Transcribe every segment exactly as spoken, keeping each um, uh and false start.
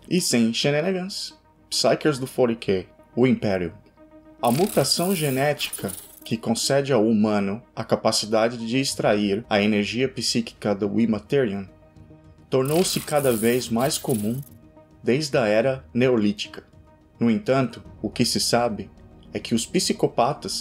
E sem shenanigans, Psykers do quarenta K, o Império. A mutação genética que concede ao humano a capacidade de extrair a energia psíquica do Imaterium tornou-se cada vez mais comum desde a Era Neolítica. No entanto, o que se sabe é que os psicopatas...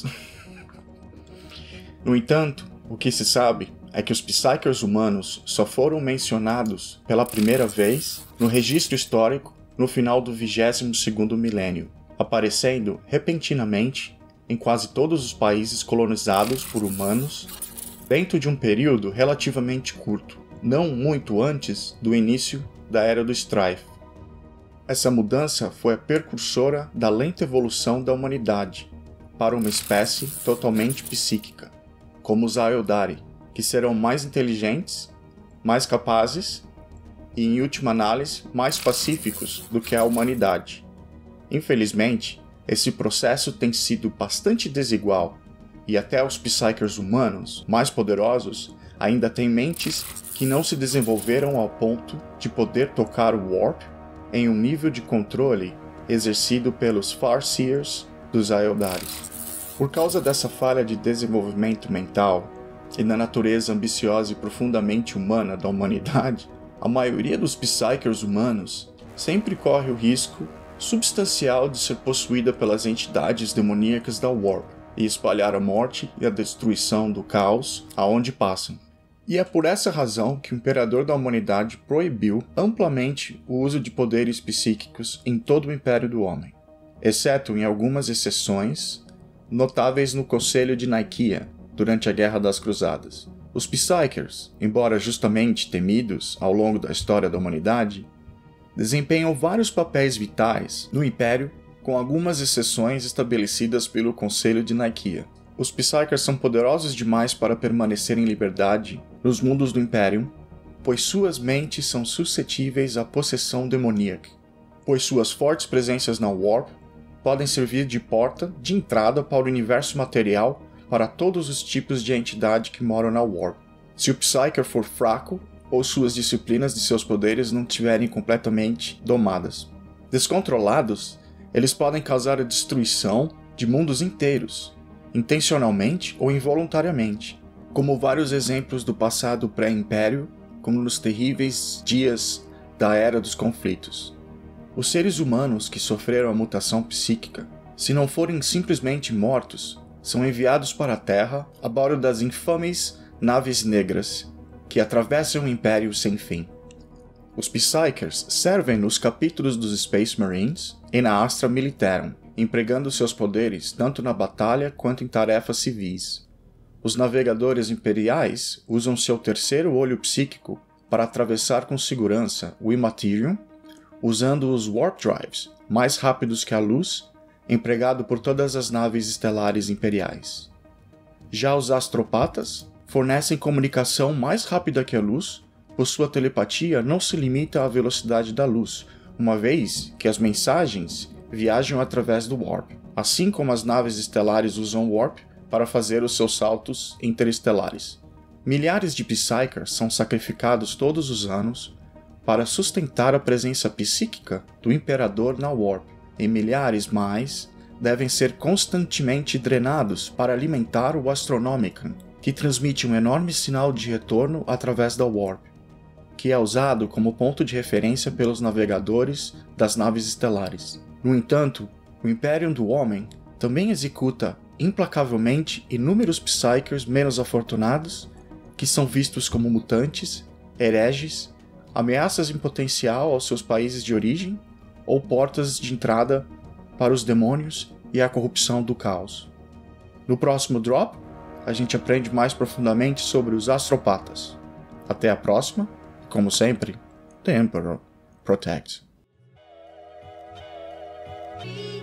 no entanto, o que se sabe é que os Psykers humanos só foram mencionados pela primeira vez no registro histórico no final do vigésimo segundo milênio, aparecendo repentinamente em quase todos os países colonizados por humanos dentro de um período relativamente curto, não muito antes do início da Era do Strife. Essa mudança foi a precursora da lenta evolução da humanidade para uma espécie totalmente psíquica, como os Aeldari, que serão mais inteligentes, mais capazes e, em última análise, mais pacíficos do que a humanidade. Infelizmente, esse processo tem sido bastante desigual e até os Psykers humanos mais poderosos ainda têm mentes que não se desenvolveram ao ponto de poder tocar o Warp em um nível de controle exercido pelos Farseers dos Aeldari. Por causa dessa falha de desenvolvimento mental e na natureza ambiciosa e profundamente humana da humanidade, a maioria dos Psykers humanos sempre corre o risco substancial de ser possuída pelas entidades demoníacas da Warp e espalhar a morte e a destruição do caos aonde passam. E é por essa razão que o Imperador da Humanidade proibiu amplamente o uso de poderes psíquicos em todo o Império do Homem, exceto em algumas exceções notáveis no Conselho de Nikeia durante a Guerra das Cruzadas. Os Psykers, embora justamente temidos ao longo da história da humanidade, desempenham vários papéis vitais no Império, com algumas exceções estabelecidas pelo Conselho de Nikeia. Os Psykers são poderosos demais para permanecer em liberdade nos mundos do Império, pois suas mentes são suscetíveis à possessão demoníaca, pois suas fortes presenças na Warp podem servir de porta de entrada para o universo material para todos os tipos de entidade que moram na Warp. Se o Psyker for fraco, ou suas disciplinas de seus poderes não estiverem completamente domadas. Descontrolados, eles podem causar a destruição de mundos inteiros, intencionalmente ou involuntariamente, como vários exemplos do passado pré-império, como nos terríveis dias da Era dos Conflitos. Os seres humanos que sofreram a mutação psíquica, se não forem simplesmente mortos, são enviados para a Terra a bordo das infames naves negras, que atravessam o Império sem fim. Os Psykers servem nos capítulos dos Space Marines e na Astra Militarum, empregando seus poderes tanto na batalha quanto em tarefas civis. Os navegadores imperiais usam seu terceiro olho psíquico para atravessar com segurança o Imaterium, usando os Warp Drives, mais rápidos que a luz, empregado por todas as naves estelares imperiais. Já os Astropatas fornecem comunicação mais rápida que a luz, pois sua telepatia não se limita à velocidade da luz, uma vez que as mensagens viajam através do Warp, assim como as naves estelares usam Warp para fazer os seus saltos interestelares. Milhares de Psykers são sacrificados todos os anos para sustentar a presença psíquica do Imperador na Warp, e milhares mais devem ser constantemente drenados para alimentar o Astronomicon, que transmite um enorme sinal de retorno através da Warp, que é usado como ponto de referência pelos navegadores das naves estelares. No entanto, o Império do Homem também executa implacavelmente inúmeros Psykers menos afortunados, que são vistos como mutantes, hereges, ameaças em potencial aos seus países de origem ou portas de entrada para os demônios e a corrupção do caos. No próximo drop, a gente aprende mais profundamente sobre os Astropatas. Até a próxima, como sempre, The Emperor Protects.